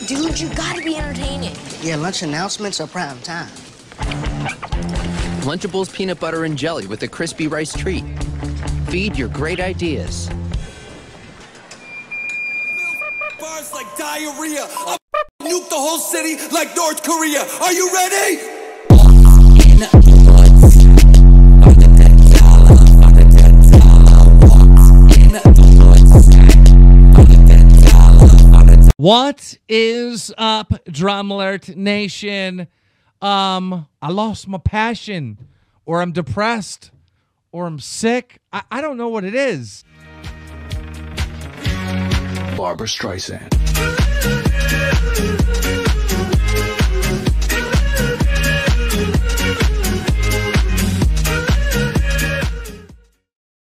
dude. You gotta be entertaining. Yeah, lunch announcements are prime time. Lunchables peanut butter and jelly with a crispy rice treat. Feed your great ideas. Bars like diarrhea. I'll nuke the whole city like North Korea. Are you ready? What is up, Drum Alert Nation? I lost my passion, or I'm depressed, or I'm sick. I don't know what it is. Barbra Streisand.